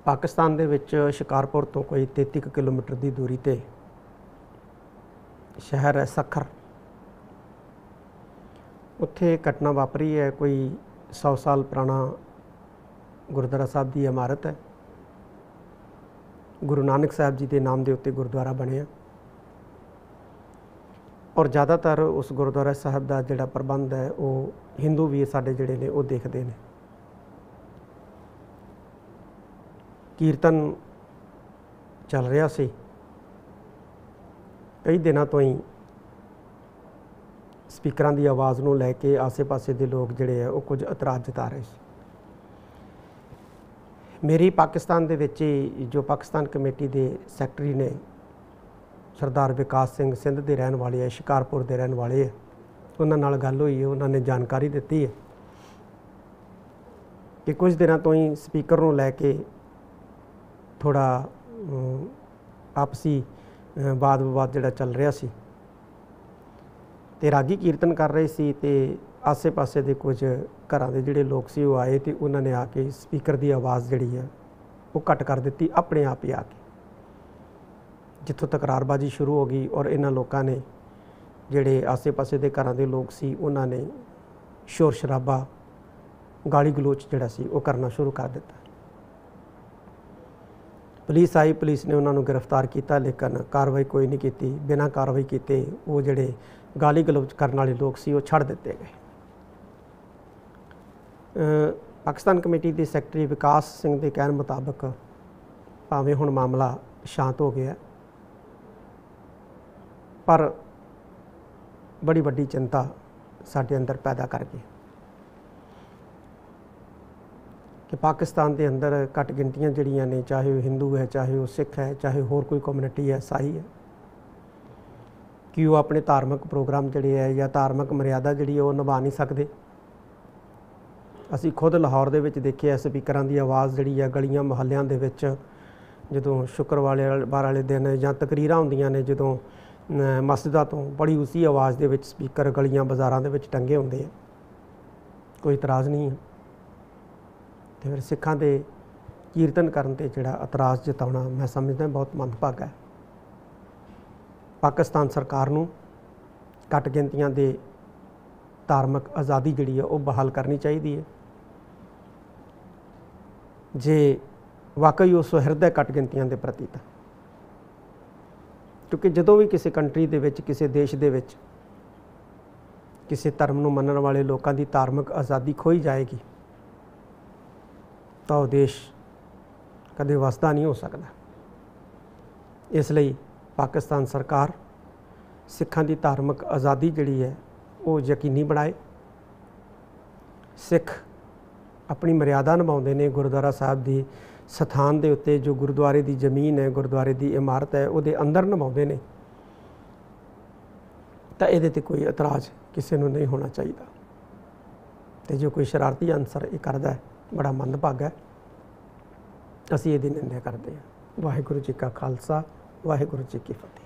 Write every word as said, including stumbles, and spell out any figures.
पाकिस्तान दे विच शिकारपुर तो कोई तेती किलोमीटर की दूरी ते शहर है सखर। उत्थे घटना वापरी है। कोई सौ साल पुराना गुरुद्वारा साहब की इमारत है। गुरु नानक साहब जी के नाम के उत्ते गुरुद्वारा बनिया और ज़्यादातर उस गुरुद्वारा साहब का जोड़ा प्रबंध है वो हिंदू भी साडे जिहड़े ने वो देखते हैं। कीर्तन चल रहा सी, कई दिनों तो ही स्पीकर की आवाज़ को लैके आसे पासे के लोग जोड़े है वो कुछ इतराज़ जता रहे थे। मेरी पाकिस्तान दे विच जो पाकिस्तान कमेटी के सैकटरी ने सरदार विकास सिंह सिंध के रहने वाले है, शिकारपुर के रहने वाले है, उन्होंने नाल गल हुई है। उन्होंने जानकारी दी है कि कुछ दिनों तो ही स्पीकर को लैके थोड़ा आपसी वाद विवाद जोड़ा चल रहा सी ते रागी कीर्तन कर रहे सी ते आसे पासे के कुछ घरां दे जिहड़े लोग सी वो आए तो उन्होंने आके स्पीकर की आवाज़ जिहड़ी है वो घट कर दी अपने आप ही आके, जिथों तकरारबाजी शुरू हो गई और इन्हां लोगों ने जिहड़े आसे पासे के घरां दे लोग सी उन्होंने शोर शराबा गाली गलोच जिहड़ा सी वो करना शुरू कर दिता। पुलिस आई, पुलिस ने उन्होंने गिरफ्तार किया लेकिन कार्रवाई कोई नहीं की। बिना कार्रवाई किए वो जिहड़े गाली गलोच करने वाले लोग सी वो छड़ दिते गए। पाकिस्तान कमेटी के सैकटरी विकास सिंह के कहने मुताबक भावें हुण मामला शांत हो गया पर बड़ी वड्डी चिंता साडे अंदर पैदा कर गई कि पाकिस्तान के अंदर घट गिनतियां जिहड़ियां ने, चाहे वो हिंदू है, चाहे वो सिख है, चाहे होर कोई कम्यूनिटी है, ईसाई है, कि वो अपने धार्मिक प्रोग्राम जिहड़े है या धार्मिक मर्यादा जिहड़ी वो निभा नहीं सकते। असीं खुद लाहौर दे विच देखिआ स्पीकरां दी आवाज़ जिहड़ी है गलियां मुहल्लियां दे विच जदों शुक्रवार वाले दिन या तकरीरां हुंदियां ने, जदों मस्जिदां तो बड़ी उसी आवाज़ दे विच स्पीकर गलियां बाज़ारां दे विच टंगे हुंदे आ, कोई इतराज़ नहीं है। तो फिर सिखां दे कीर्तन करन ते जिहड़ा इतराज़ जताउणा मैं समझदा बहुत मंदभागा है। पाकिस्तान सरकार नूं घट गिनतियां दे धार्मिक आज़ादी जिहड़ी है वो बहाल करनी चाहिए है। जे वाकई वो सुहिरद है घट गिनतियां दे प्रति तां, क्योंकि जदों भी किसी कंट्री दे विच, किसी देश दे विच किसी धर्म नूं मनण वाले लोगों की धार्मिक आज़ादी खोई जाएगी तो वह देश कदे वसदा नहीं हो सकता। इसलिए पाकिस्तान सरकार सिखां की धार्मिक आज़ादी जिहड़ी है वो यकीनी बनाए। सिख अपनी मर्यादा निभाउंदे ने। गुरुद्वारा साहब की स्थान के उत्ते जो गुरुद्वारे की जमीन है, गुरुद्वारे की इमारत है, वो अंदर निभाउंदे ने, तो इहदे ते कोई इतराज़ किसी नूं नहीं होना चाहिए। तो जो कोई शरारती अंसर ये करदा है बड़ा मंदभागा है। असीं इहदी निंदा करते हैं। वाहिगुरू जी का खालसा, वाहिगुरू जी की फतेह।